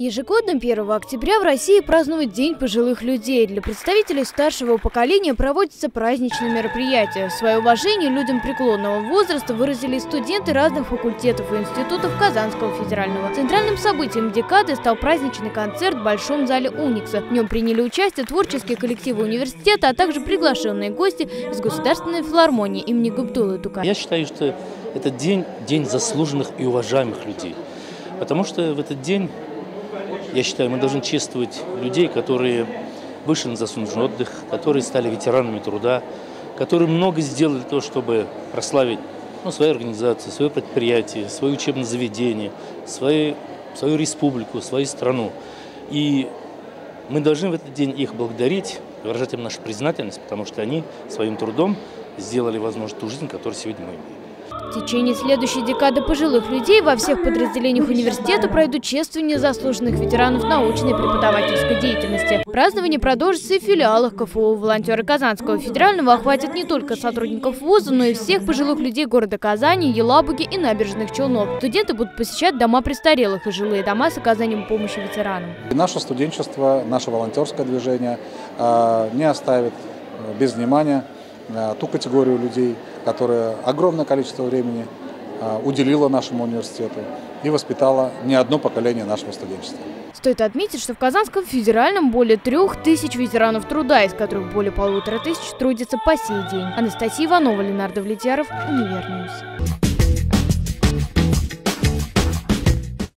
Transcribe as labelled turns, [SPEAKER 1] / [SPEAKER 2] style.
[SPEAKER 1] Ежегодно 1 октября в России празднуют День пожилых людей. Для представителей старшего поколения проводятся праздничные мероприятия. Свое уважение людям преклонного возраста выразили студенты разных факультетов и институтов Казанского федерального. Центральным событием декады стал праздничный концерт в Большом зале Уникса. В нем приняли участие творческие коллективы университета, а также приглашенные гости из Государственной филармонии имени Габдуллы Тукая.
[SPEAKER 2] Я считаю, что этот день заслуженных и уважаемых людей. Потому что в этот день, я считаю, мы должны чествовать людей, которые вышли на заслуженный отдых, которые стали ветеранами труда, которые много сделали для того, чтобы прославить свою организацию, свое предприятие, свое учебное заведение, свою республику, свою страну. И мы должны в этот день их благодарить, выражать им нашу признательность, потому что они своим трудом сделали возможность ту жизнь, которую сегодня мы имеем.
[SPEAKER 1] В течение следующей декады пожилых людей во всех подразделениях университета пройдут чествования заслуженных ветеранов научной и преподавательской деятельности. Празднование продолжится и в филиалах КФУ. Волонтеры Казанского федерального охватят не только сотрудников вуза, но и всех пожилых людей города Казани, Елабуги и Набережных Челнов. Студенты будут посещать дома престарелых и жилые дома с оказанием помощи ветеранам.
[SPEAKER 3] Наше студенчество, наше волонтерское движение не оставит без внимания ту категорию людей, которая огромное количество времени уделила нашему университету и воспитала не одно поколение нашего студенчества.
[SPEAKER 1] Стоит отметить, что в Казанском федеральном более 3000 ветеранов труда, из которых более 1500 трудятся по сей день. Анастасия Иванова, Ленардо Влетьяров, Универньюз.